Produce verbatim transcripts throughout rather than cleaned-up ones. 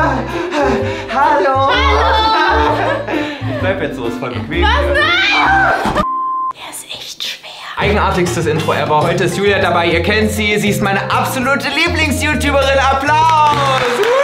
Hallo. Hallo. Ich bleib jetzt so, ist voll bequem. Was? Nein! Der ist echt schwer. Eigenartigstes Intro ever. Heute ist Julia dabei, ihr kennt sie. Sie ist meine absolute Lieblings-YouTuberin. Applaus!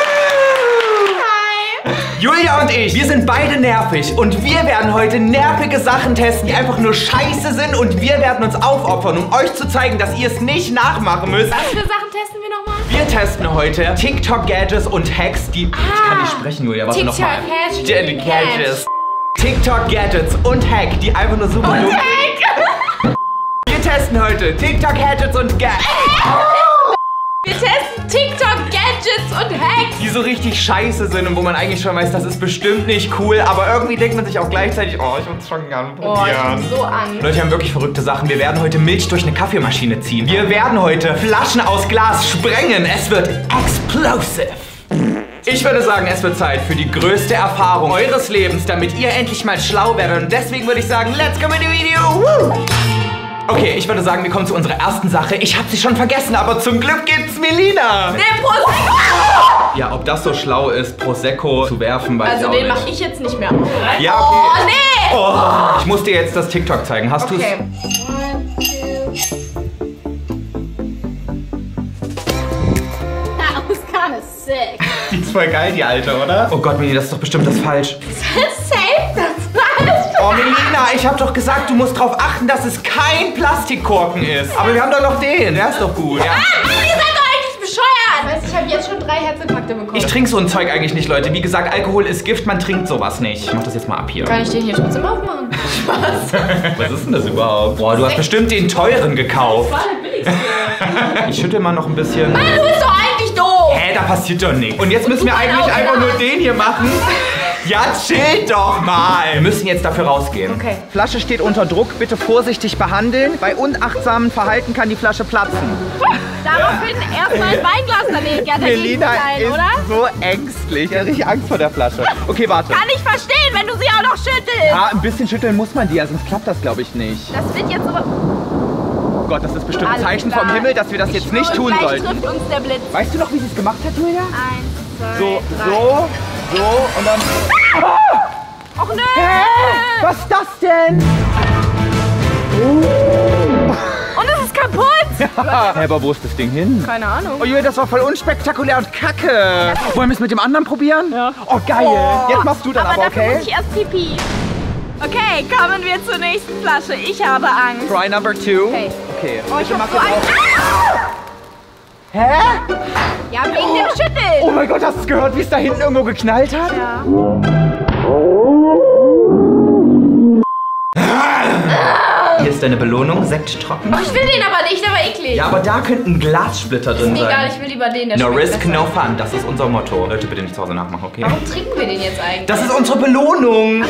Julia und ich, wir sind beide nervig und wir werden heute nervige Sachen testen, die einfach nur scheiße sind und wir werden uns aufopfern, um euch zu zeigen, dass ihr es nicht nachmachen müsst. Was für Sachen testen wir nochmal? Wir testen heute TikTok-Gadgets und Hacks, die... Ah, ich kann nicht sprechen, Julia, warte nochmal. TikTok-Gadgets. TikTok-Gadgets und Hack, die einfach nur super und dumm... Hack! Wir testen heute TikTok-Gadgets und Gags. Wir testen TikTok-Gadgets und Hacks. Die so richtig scheiße sind und wo man eigentlich schon weiß, das ist bestimmt nicht cool, aber irgendwie denkt man sich auch gleichzeitig, oh, ich würde es schon gerne probieren. Oh, ich bin so an. Leute, wir haben wirklich verrückte Sachen. Wir werden heute Milch durch eine Kaffeemaschine ziehen. Wir werden heute Flaschen aus Glas sprengen. Es wird explosive. Ich würde sagen, es wird Zeit für die größte Erfahrung eures Lebens, damit ihr endlich mal schlau werdet. Und deswegen würde ich sagen, let's go mit dem Video. Woo! Okay, ich würde sagen, wir kommen zu unserer ersten Sache. Ich habe sie schon vergessen, aber zum Glück gibt's Melina. Den Prosecco! Ja, ob das so schlau ist, Prosecco zu werfen, weiß also ich auch den nicht. mache ich jetzt nicht mehr. Ja, okay. Oh, nee! Oh, ich muss dir jetzt das TikTok zeigen. Hast du's? Okay. That was kind of sick. Die ist voll geil, die Alte, oder? Oh Gott, Melina, das ist doch bestimmt das falsch. Ist das safe? Das falsch? Oh, Melina, ich hab doch gesagt, du musst drauf achten, dass es kein Plastikkorken ist. Aber wir haben doch noch den, der ist doch gut. Ja. Ah, Mann, ihr seid doch eigentlich bescheuert. Weißt du, ich habe jetzt schon drei Herzinfarkte bekommen. Ich trinke so ein Zeug eigentlich nicht, Leute. Wie gesagt, Alkohol ist Gift, man trinkt sowas nicht. Ich mach das jetzt mal ab hier. Kann ich den hier trotzdem aufmachen? Spaß. Was ist denn das überhaupt? Boah, du hast bestimmt den teuren gekauft. Das war der billigste. Ich schüttel mal noch ein bisschen. Mann, du bist doch eigentlich doof. Hä, da passiert doch nichts. Und jetzt müssen wir du eigentlich auch, einfach oder? nur den hier machen. Ja, chill doch mal. Wir müssen jetzt dafür rausgehen. Okay. Flasche steht unter Druck. Bitte vorsichtig behandeln. Bei unachtsamem Verhalten kann die Flasche platzen. Daraufhin erstmal ein Weinglas daneben. Ja, Melina sein, ist oder? so ängstlich. Ich habe richtig Angst vor der Flasche. Okay, warte. Kann ich verstehen, wenn du sie auch noch schüttelst. Ja, ein bisschen schütteln muss man die, ja, sonst klappt das, glaube ich, nicht. Das wird jetzt aber... Oh Gott, das ist bestimmt ein Alles Zeichen klar. vom Himmel, dass wir das Ich jetzt nicht schwöre, tun gleich sollten. trifft uns der Blitz. Weißt du noch, wie sie es gemacht hat, Julia? Eins, zwei, So, drei. so, so und dann... Och nö! Hä? Was ist das denn? Und es ist kaputt! Hä, aber wo ist das Ding hin? Keine Ahnung. Oh Julia, das war voll unspektakulär und kacke. Wollen wir es mit dem anderen probieren? Ja. Oh, geil. Oh. Jetzt machst du dann aber, aber dafür okay? muss ich erst pipi. Okay, kommen wir zur nächsten Flasche. Ich habe Angst. Try number two. Okay. Okay. Oh, ich Bitte hab mach so das Angst. auf. Hä? Ja, wegen dem Schütteln. Oh mein Gott, hast du gehört, wie es da hinten irgendwo geknallt hat? Ja. Hier ist deine Belohnung, Sekt trocken. Oh, ich will den aber nicht, der war eklig. Ja, aber da könnten Glassplitter drin Mir sein. egal, ich will lieber den, der No schmeckt risk, besser. no fun. Das ist unser Motto. Leute, bitte nicht zu Hause nachmachen, okay? Warum trinken wir den jetzt eigentlich? Das ist unsere Belohnung.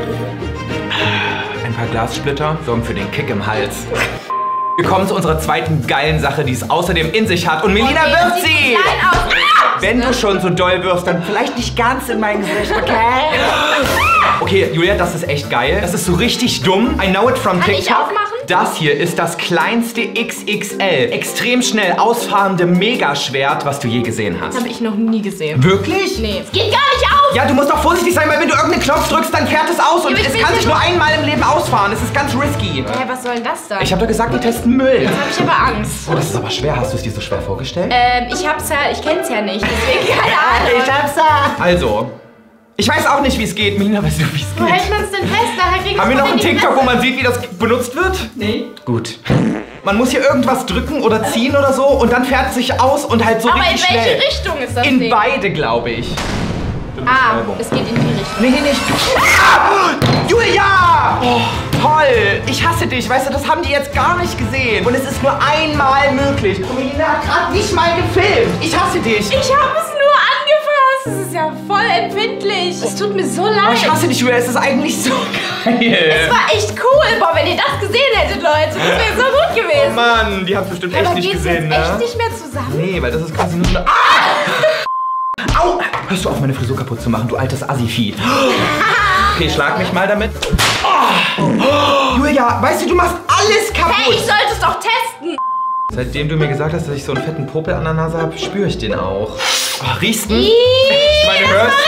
Ein paar Glassplitter sorgen für den Kick im Hals. Wir kommen zu unserer zweiten geilen Sache, die es außerdem in sich hat. Und Melina Okay, wirft das sieht sie! so klein aus. Wenn du schon so doll wirfst, dann vielleicht nicht ganz in mein Gesicht, okay? Okay, Julia, das ist echt geil. Das ist so richtig dumm. I know it from Kann ich TikTok. aufmachen? Das hier ist das kleinste X X L. Extrem schnell ausfahrende Megaschwert, was du je gesehen hast. Habe ich noch nie gesehen. Wirklich? Nee, es geht gar nicht auf. Ja, du musst doch vorsichtig sein, weil wenn du irgendeinen Knopf drückst, dann fährt es aus und Ja, aber ich es will kann hier sich nur nur- einmal im Leben ausfahren. Es ist ganz risky. Hä, was soll denn das da? Ich habe doch gesagt, wir testen Müll. Jetzt habe ich aber Angst. Oh, das ist aber schwer. Hast du es dir so schwer vorgestellt? Ähm, ich hab's ja, ich kenn's ja nicht, deswegen keine Ahnung. hab's da. Also, ich weiß auch nicht, wie es geht. Melina, weißt du, wie es Wo geht? hält man's denn fest? Daher krieg Haben wir ich's noch in einen die TikTok, wo Fresse. man sieht, wie das benutzt wird? Nee. Gut. Man muss hier irgendwas drücken oder ziehen oder so und dann fährt es sich aus und halt so Aber in richtig welche schnell. Richtung ist das In Ding? beide, glaube ich. Ah, es geht in die Richtung. Nee, nee, nicht. Ah! Julia! Oh, toll! Ich hasse dich, weißt du, das haben die jetzt gar nicht gesehen. Und es ist nur einmal möglich. Und Melina hat gerade nicht mal gefilmt. Ich hasse dich. Ich habe es nur angefasst. Es ist ja voll empfindlich. Es tut mir so Oh, leid. ich hasse dich, Julia. Es ist eigentlich so geil. Es war echt cool. Boah, wenn ihr das gesehen hättet, Leute. Das wäre so gut Oh gewesen. Mann, die haben bestimmt echt Aber nicht geht's gesehen, jetzt ne? echt nicht mehr zusammen? Nee, weil das ist quasi nur so eine... Ah! Au! Hörst du auf, meine Frisur kaputt zu machen, du altes Assi-Vieh. Okay, schlag mich mal damit. Oh. Oh. Julia, weißt du, du machst alles kaputt. Hey, ich sollte es doch testen. Seitdem du mir gesagt hast, dass ich so einen fetten Popel an der Nase habe, spüre ich den auch. Oh, riechst du? Ihhh. Ich meine,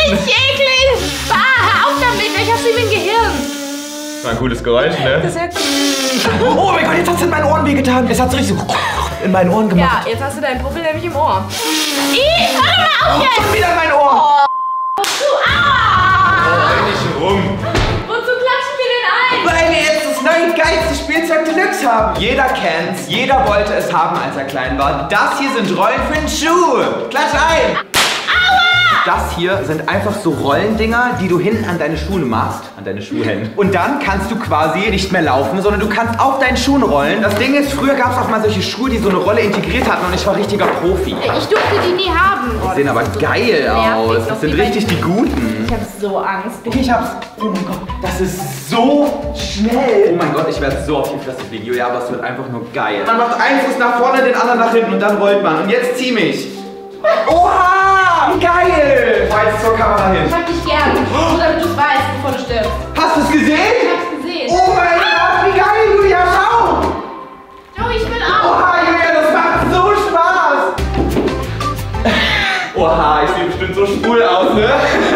Richtig eklig. Bah, hör auf damit, ich hab's ihm im Gehirn. Das war ein cooles Geräusch, ne? Das hört Oh mein Gott, jetzt hat's in meinen Ohren wehgetan. Es hat so richtig so in meinen Ohren gemacht. Ja, jetzt hast du dein Puppel nämlich im Ohr. Ih, hör mal auf Oh, jetzt. schon wieder in mein Ohr. Du, ah. Oh, nicht rum. Wozu klatschen wir denn ein? Weil wir jetzt das neue geilste Spielzeug Deluxe haben. Jeder kennt's, jeder wollte es haben, als er klein war. Das hier sind Rollen für den Schuh. Klatsch ein. Das hier sind einfach so Rollendinger, die du hinten an deine Schuhe machst. An deine Schuhhände. Und dann kannst du quasi nicht mehr laufen, sondern du kannst auf deinen Schuhen rollen. Das Ding ist, früher gab es auch mal solche Schuhe, die so eine Rolle integriert hatten und ich war richtiger Profi. Ich durfte die nie haben. Die sehen aber geil aus. Das sind richtig die guten. Ich hab so Angst. Okay, ich hab's. Oh mein Gott, das ist so schnell. Oh mein Gott, ich werde so auf die Fresse fliegen. Ja, aber es wird einfach nur geil. Man macht einen Fuß nach vorne, den anderen nach hinten und dann rollt man. Und jetzt zieh mich. Oha! Geil! Fahr jetzt zur Kamera hin. Ich hab dich gern. Nur damit du es weißt, bevor du stirbst. Hast du es Ich gesehen? hab's gesehen. Oh mein Gott, wie geil, Julia, schau! Joey, ich will auch. Oha, Julia, das macht so Spaß! Oha, ich sehe bestimmt so schwul aus, ne?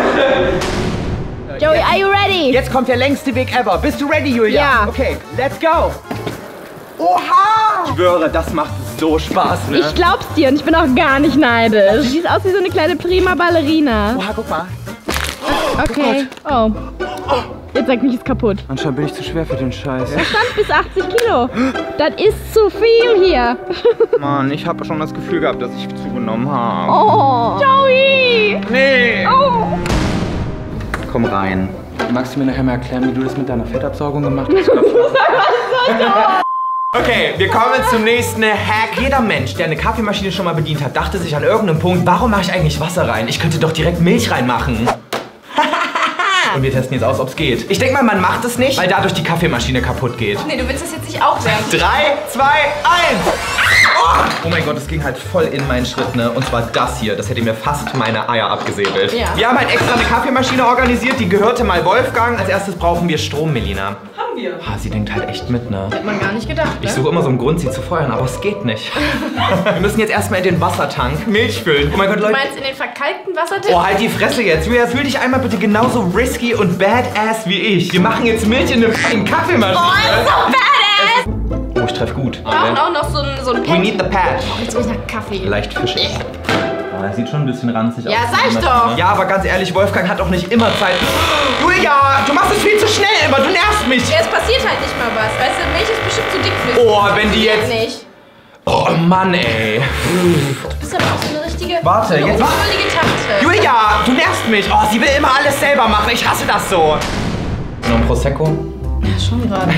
Joey, are you ready? Jetzt kommt der längste Weg ever. Bist du ready, Julia? Ja. Okay, let's go! Oha! Ich schwöre, das macht so Spaß, ne? Ich glaub's dir und ich bin auch gar nicht neidisch. Du siehst aus wie so eine kleine prima Ballerina. Oha, guck mal. Okay. Oh. Jetzt sag nicht, ist kaputt. Anscheinend bin ich zu schwer für den Scheiß. Das stand bis achtzig Kilo. Das ist zu viel hier. Mann, ich habe schon das Gefühl gehabt, dass ich zugenommen habe. Oh. Joey! Nee! Oh. Komm rein. Magst du mir nachher mal erklären, wie du das mit deiner Fettabsaugung gemacht hast? Okay, wir kommen zum nächsten Hack. Jeder Mensch, der eine Kaffeemaschine schon mal bedient hat, dachte sich an irgendeinem Punkt, warum mache ich eigentlich Wasser rein? Ich könnte doch direkt Milch reinmachen. Und wir testen jetzt aus, ob es geht. Ich denke mal, man macht es nicht, weil dadurch die Kaffeemaschine kaputt geht. Nee, du willst das jetzt nicht auch werden. Drei, zwei, eins! Oh! Oh mein Gott, das ging halt voll in meinen Schritt, ne? Und zwar das hier. Das hätte mir fast meine Eier abgesäbelt. Ja. Wir haben halt extra eine Kaffeemaschine organisiert, die gehörte mal Wolfgang. Als erstes brauchen wir Strom, Melina. Haben wir. Ah, sie denkt halt echt mit, ne? Hätte man gar nicht gedacht, ne? Ich suche immer so einen Grund, sie zu feuern, aber es geht nicht. Wir müssen jetzt erstmal in den Wassertank Milch füllen. Oh mein Gott, Du Leute. meinst in den verkalkten Wassertank? Oh, halt die Fresse jetzt. Julia, fühl dich einmal bitte genauso risky und badass wie ich. Wir machen jetzt Milch in eine fucking Kaffeemaschine. Oh, ist so badass! Oh, ich treffe gut. Wir brauchen auch noch so ein, so ein We Pad. need the pad. Jetzt riecht nach Kaffee. Leicht fischig. Oh, das sieht schon ein bisschen ranzig aus. Ja, sag ich doch. Ja, aber ganz ehrlich, Wolfgang hat auch nicht immer Zeit. Julia, du machst es viel zu schnell immer. Du nervst mich. Ja, es passiert halt nicht mal was. Weißt du, Milch ist bestimmt zu dick für dich. Oh, wenn die jetzt... Nicht. Oh, Mann, ey. Du bist aber auch so eine richtige... Warte, so eine jetzt- unschuldige Tante. Julia, du nervst mich. Oh, sie will immer alles selber machen. Ich hasse das so. Noch ein Prosecco? Ja, schon gerade.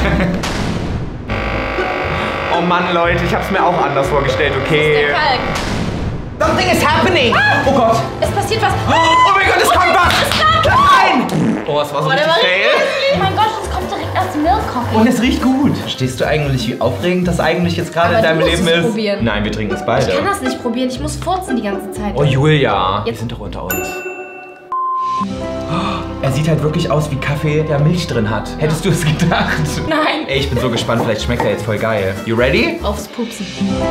Oh Mann, Leute, ich hab's mir auch anders vorgestellt, okay? Der Kalk. Something is happening. Oh Gott. Es passiert was. Oh mein Gott, es kommt was. Nein. Oh, es war so Oh, der richtig war fail. richtig. Oh mein Gott, das kommt direkt aus dem Milchkocher. Und es riecht gut. Verstehst du eigentlich, wie aufregend das eigentlich jetzt gerade Aber in deinem du musst Leben es ist? probieren. Nein, wir trinken es beide. Ich kann das nicht probieren. Ich muss furzen die ganze Zeit. Oh, Julia. Wir Jetzt- sind doch unter uns. Er sieht halt wirklich aus wie Kaffee, der Milch drin hat. Hättest du es gedacht? Nein. Ey, ich bin so gespannt. Vielleicht schmeckt er jetzt voll geil. You ready? Aufs Pupsen.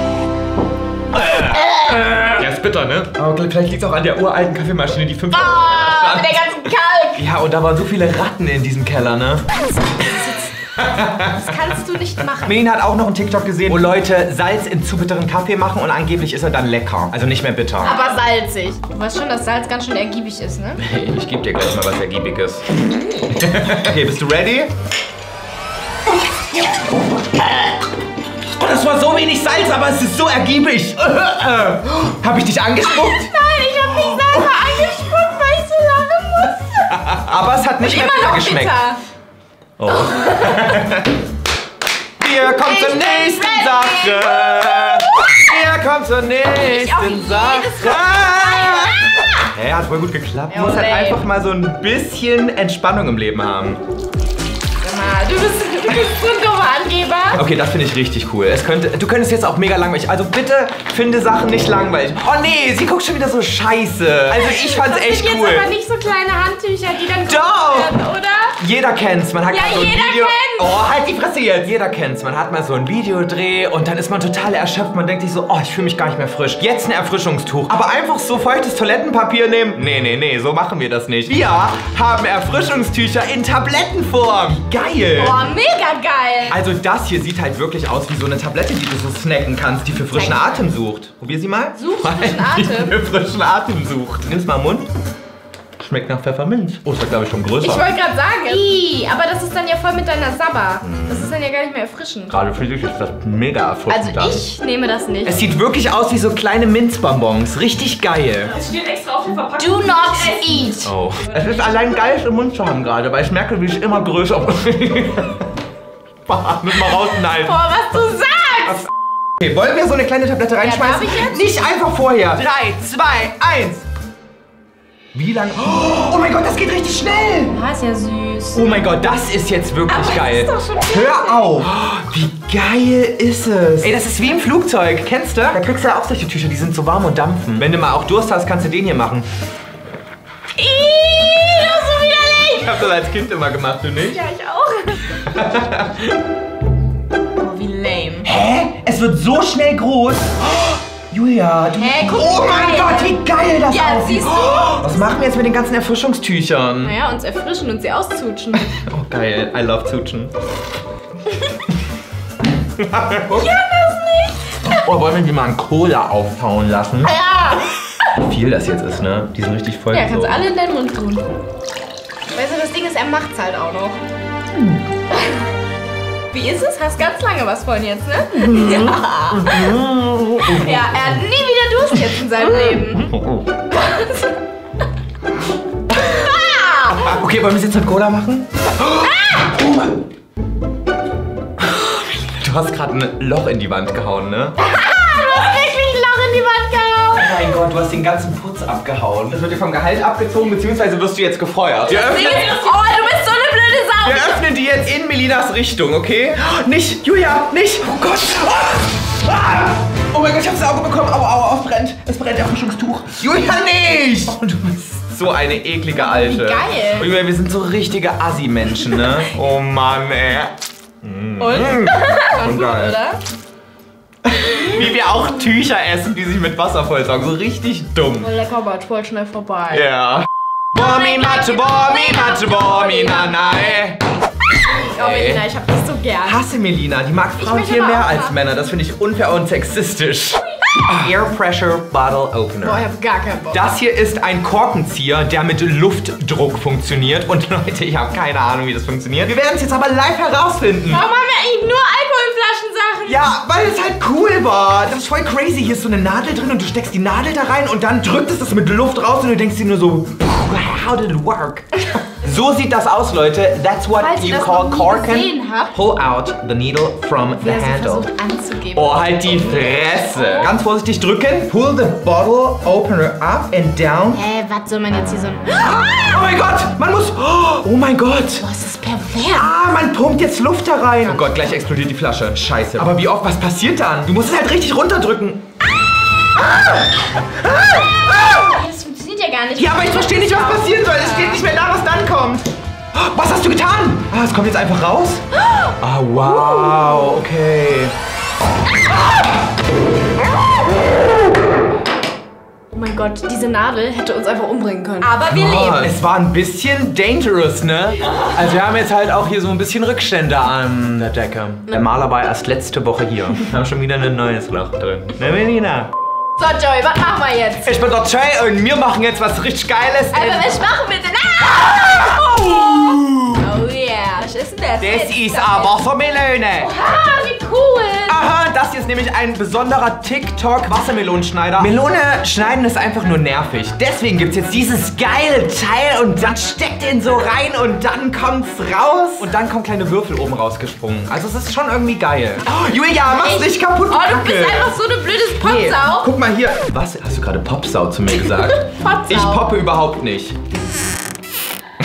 Der ist bitter, ne? Aber vielleicht liegt es auch an der uralten Kaffeemaschine, die fünf Ah, mit der ganzen Kalk. Ja, und da waren so viele Ratten in diesem Keller, ne? Das kannst du nicht machen. Melina hat auch noch einen TikTok gesehen, wo Leute Salz in zu bitteren Kaffee machen und angeblich ist er dann lecker. Also nicht mehr bitter. Aber salzig. Du weißt schon, dass Salz ganz schön ergiebig ist, ne? Hey, ich gebe dir gleich mal was Ergiebiges. Okay, bist du ready? Oh, das war so wenig Salz, aber es ist so ergiebig. Hab ich dich angespuckt? Nein, ich hab mich selber angespuckt, weil ich so lange musste. Aber es hat nicht mehr Immer bitter noch geschmeckt. bitter. Oh. Wir kommen zur Ich bin nächsten ready. Sache. Wir kommen zur auch nächsten jedes Sache. Mal. Ja, hat voll gut geklappt. Du Ja, musst halt lame. einfach mal so ein bisschen Entspannung im Leben haben. Sag mal, du bist, du bist bist so ein dummer Angeber. Okay, das finde ich richtig cool. Es könnte, du könntest jetzt auch mega langweilig. Also bitte finde Sachen nicht langweilig. Oh nee, sie guckt schon wieder so scheiße. Also ich fand's das echt sind cool. jetzt aber nicht so kleine Handtücher, die dann Doch. werden, oder? Jeder kennt's. Man hat Ja, mal so ein jeder Video. kennt's. Oh, halt die Fresse jetzt. Jeder kennt's. Man hat mal so ein Videodreh und dann ist man total erschöpft. Man denkt sich so, oh, ich fühle mich gar nicht mehr frisch. Jetzt ein Erfrischungstuch. Aber einfach so feuchtes Toilettenpapier nehmen? Nee, nee, nee, so machen wir das nicht. Wir haben Erfrischungstücher in Tablettenform. Geil. Boah, mega geil. Also das hier sieht halt wirklich aus wie so eine Tablette, die du so snacken kannst, die für frischen Atem sucht. Probier sie mal. Sucht frischen Die Atem? für frischen Atem sucht. Nimm's mal im Mund. Schmeckt nach Pfefferminz. Oh, das war glaube ich schon größer. Ich wollte gerade sagen, Ii, aber das ist dann ja voll mit deiner Sabber. Das ist dann ja gar nicht mehr erfrischend. Gerade für dich ist das mega erfrischend. Also ich nehme das nicht. Es sieht wirklich aus wie so kleine Minzbonbons. Richtig geil. Es steht extra auf der Verpackung. Do not eat. Oh. Es ist allein geil, es im Mund zu haben gerade, weil ich merke, wie ich immer größer Bah, müssen wir rausschneiden. Boah, was du sagst. Okay, wollen wir so eine kleine Tablette reinschmeißen? darf ich jetzt? Nicht einfach vorher. Drei, zwei, eins. Wie lange? Oh mein Gott, das geht richtig schnell. Ah, ist ja süß. Oh mein Gott, das ist jetzt wirklich Aber geil. das ist doch schon Hör auf. Oh, wie geil ist es? Ey, das ist wie im Flugzeug. Kennst du? Da kriegst du ja auch solche Tücher, die sind so warm und dampfen. Wenn du mal auch Durst hast, kannst du den hier machen. Ih, das ist so widerlich. Ich hab das als Kind immer gemacht, du nicht? Ja, ich auch. Oh, wie lame. Hä? Es wird so schnell groß. Oh, Julia, du... Hä, guck oh mal. mein Gott, wie geil das Ja, aussieht. siehst du? Oh, was machen wir jetzt mit den ganzen Erfrischungstüchern? Naja, uns erfrischen und sie auszutschen. Oh, geil. I love Zutschen. Ich kann das nicht. Oh, wollen wir die mal einen Cola auftauen lassen? Ja. Wie viel das jetzt ist, ne? Die sind richtig voll. Ja, kannst gesogen. alle in deinen Mund tun. Weißt du, das Ding ist, er macht's halt auch noch. Wie ist es? Hast ganz lange was von jetzt, ne? Ja. Ja, er hat nie wieder Durst jetzt in seinem Leben. Ah! Okay, wollen wir es jetzt mit Cola machen? Ah! Oh Mann. Du hast gerade ein Loch in die Wand gehauen, ne? Du hast wirklich ein Loch in die Wand gehauen. Oh mein Gott, du hast den ganzen Putz abgehauen. Das wird dir vom Gehalt abgezogen, beziehungsweise wirst du jetzt gefeuert. Wir öffnen, Oh, du bist so eine blöde Sau. wir öffnen die jetzt in Melinas Richtung, okay? Nicht, Julia, nicht! Oh Gott! Ah! Ah! Oh mein Gott, ich hab's ins Auge bekommen. Aua, aua, es brennt. Es brennt, Erfrischungstuch. Julia, nicht! Oh, du bist so eine eklige Alte. Wie geil. Oh, Julia, wir sind so richtige Assi-Menschen, ne? Oh Mann, ey. Und? Schon Gut, geil. oder? Wie wir auch Tücher essen, die sich mit Wasser vollsaugen. So richtig dumm. Voll lecker, aber voll schnell vorbei. Ja. Bomi, Mathe, Bomi, Mathe, Bomi, na, na, ey. Oh, Melina, ich hab dich so gern. Hasse Melina, die mag Frauen möchte viel aber mehr auch als haben. Männer. Das finde ich unfair und sexistisch. Air Pressure Bottle Opener. Boah, ich hab gar keinen Bock. Das hier ist ein Korkenzieher, der mit Luftdruck funktioniert. Und Leute, ich habe keine Ahnung, wie das funktioniert. Wir werden es jetzt aber live herausfinden. Warum haben wir eigentlich nur Alkoholflaschensachen? Ja, weil es halt cool war. Das ist voll crazy. Hier ist so eine Nadel drin und du steckst die Nadel da rein und dann drückt es das mit Luft raus und du denkst dir nur so, how did it work? So sieht das aus, Leute. That's what Falls ihr you das call noch nie corken. gesehen habt. Pull out the needle from the Wer sie handle. versucht anzugeben. Oh, halt die Fresse. Ganz vorsichtig drücken. Pull the bottle opener up and down. Hä, was soll man jetzt hier so... Oh mein Gott, man muss... Oh mein Gott. Boah, ist das pervers. Ah, man pumpt jetzt Luft da rein. Oh Gott, gleich explodiert die Flasche. Scheiße. Aber wie oft, was passiert dann? Du musst es halt richtig runterdrücken. Das funktioniert ja gar nicht. Ja, aber ich verstehe nicht, was passieren soll. Es steht nicht mehr da, was dann kommt. Was hast du getan? Ah, es kommt jetzt einfach raus? Ah, wow. Okay. Oh mein Gott, diese Nadel hätte uns einfach umbringen können. Aber wir Oh, leben. es war ein bisschen dangerous, ne? Also wir haben jetzt halt auch hier so ein bisschen Rückstände an der Decke. Der Maler war erst letzte Woche hier. Wir haben schon wieder ein neues Loch drin. Ne, Melina? So, Joey, was machen wir jetzt? Ich bin der Jay und wir machen jetzt was richtig Geiles. Aber was machen wir denn? Ah! Oh yeah, was ist denn das? Das ist eine Wassermelone. Ah, wie cool. Aha, das hier ist nämlich ein besonderer TikTok-Wassermelonenschneider. Melone schneiden ist einfach nur nervig. Deswegen gibt es jetzt dieses geile Teil und dann steckt den so rein und dann kommt's raus. Und dann kommen kleine Würfel oben rausgesprungen. Also es ist schon irgendwie geil. Oh, Julia, mach's Echt? nicht kaputt, Oh, du Kacke. bist einfach so eine blödes Nee, Popsau. guck mal hier. Was? Hast du gerade Popsau zu mir gesagt? Popsau. Ich poppe überhaupt nicht.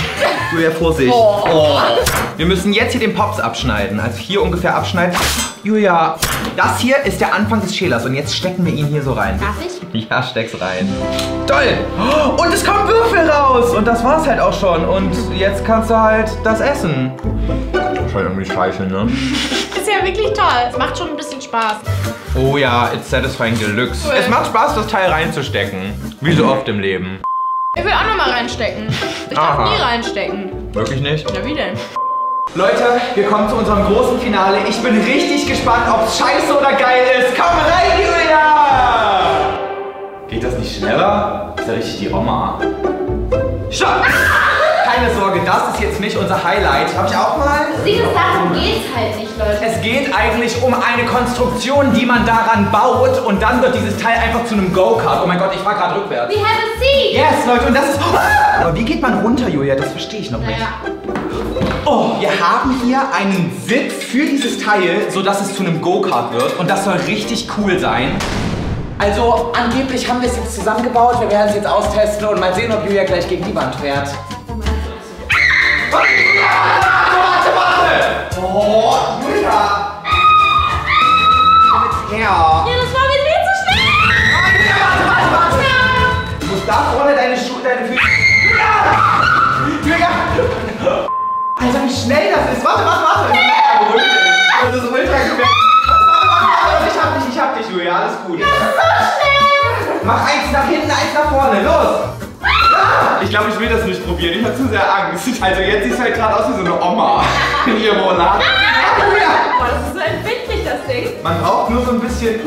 Julia, Vorsicht. Oh. Oh. Wir müssen jetzt hier den Pops abschneiden. Also hier ungefähr abschneiden. Julia, das hier ist der Anfang des Schälers. Und jetzt stecken wir ihn hier so rein. Darf ich? Ja, steck's rein. Toll. Und es kommen Würfel raus. Und das war's halt auch schon. Und jetzt kannst du halt das essen. Das ist halt irgendwie scheiße, ne? Ist ja wirklich toll. Es macht schon ein bisschen Spaß. Oh ja, it's satisfying deluxe. Cool. Es macht Spaß, das Teil reinzustecken. Wie so oft im Leben. Ich will auch nochmal reinstecken. Ich darf Aha. nie reinstecken. Wirklich nicht? Ja, wie denn? Leute, wir kommen zu unserem großen Finale. Ich bin richtig gespannt, ob es scheiße oder geil ist. Komm rein, Julia! Geht das nicht schneller? Ist ja richtig die Oma. Stopp! Keine Sorge, das ist jetzt nicht unser Highlight. Hab ich auch mal? Dieses darum geht's halt nicht, Leute. Es geht eigentlich um eine Konstruktion, die man daran baut und dann wird dieses Teil einfach zu einem Go-Kart. Oh mein Gott, ich fahr gerade rückwärts. We have a seat! Yes, Leute, und das ist... Aber wie geht man runter, Julia? Das verstehe ich noch nicht. Naja. Oh, wir haben hier einen Sitz für dieses Teil, sodass es zu einem Go-Kart wird. Und das soll richtig cool sein. Also, angeblich haben wir es jetzt zusammengebaut. Wir werden es jetzt austesten und mal sehen, ob Julia gleich gegen die Wand fährt. Warte, warte, warte! Oh, Julia! Komm jetzt her! Ja, das war mir viel zu schnell! Oh, Julia, warte, warte, warte! Du musst da vorne deine Schuhe, deine Füße... Julia! Julia! Alter, wie schnell das ist! Warte, warte, warte! Das ist ultra gefährlich! Warte, warte, warte! Ich hab dich, ich hab dich, Julia, alles gut. Das ist so schnell! Mach eins nach hinten, eins nach vorne, los! Ich glaube, ich will das nicht probieren. Ich habe zu sehr Angst. Also jetzt sieht es halt gerade aus wie so eine Oma in ihrem Rolladen. Boah, das ist so empfindlich, das Ding. Man braucht nur so ein bisschen...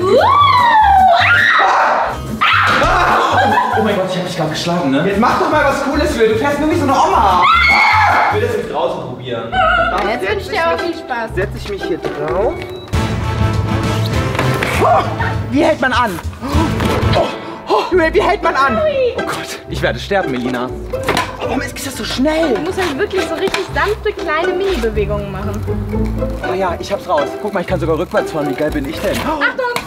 Oh mein Gott, ich habe mich gerade geschlagen, ne? Jetzt mach doch mal was Cooles, Will. Du fährst nur wie so eine Oma. Ich will das jetzt draußen probieren. Jetzt wünsche ich dir auch viel Spaß. Setze ich mich hier drauf. Wie hält man an? Oh, oh, wie hält man an? Oh Gott, ich werde sterben, Melina. Warum ist das so schnell? Du musst halt wirklich so richtig sanfte kleine Mini-Bewegungen machen. Oh ja, ich hab's raus. Guck mal, ich kann sogar rückwärts fahren. Wie geil bin ich denn? Achtung!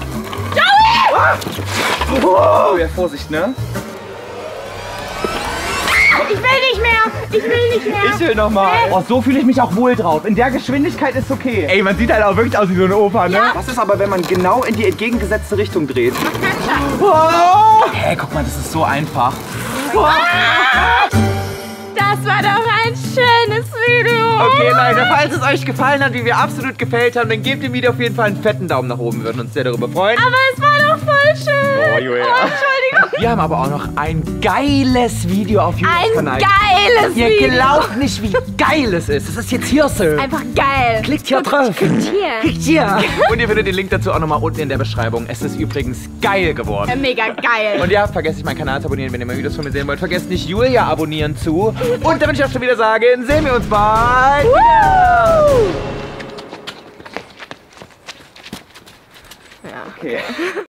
Joey! Oh, ja, Vorsicht, ne? Ich will nicht mehr! Ich will nicht mehr! Ich will nochmal. Oh, so fühle ich mich auch wohl drauf. In der Geschwindigkeit ist okay. Ey, man sieht halt auch wirklich aus wie so eine Opa, ne? Ja. Was ist aber, wenn man genau in die entgegengesetzte Richtung dreht? Oh. Hä, hey, guck mal, das ist so einfach. Oh. Das war doch ein schönes Video! Okay, Leute, falls es euch gefallen hat, wie wir absolut gefällt haben, dann gebt dem Video auf jeden Fall einen fetten Daumen nach oben. Wir würden uns sehr darüber freuen. Aber es war doch voll schön! Oh, Julia. Oh, Entschuldigung! Wir haben aber auch noch ein geiles Video auf YouTube-Kanal. Ein geiles Ihr Video! Ihr glaubt nicht, wie geil es ist. Das ist jetzt hier so. Einfach geil! Klickt hier Guckt, drauf. Klickt hier! Klickt hier. Und ihr findet den Link dazu auch nochmal unten in der Beschreibung. Es ist übrigens geil geworden. Ja, mega geil! Und ja, vergesst nicht, meinen Kanal zu abonnieren, wenn ihr mal Videos von mir sehen wollt. Vergesst nicht, Julia abonnieren zu. Und damit ich auch schon wieder sagen, sehen wir uns bald. Woo! Ja. Okay.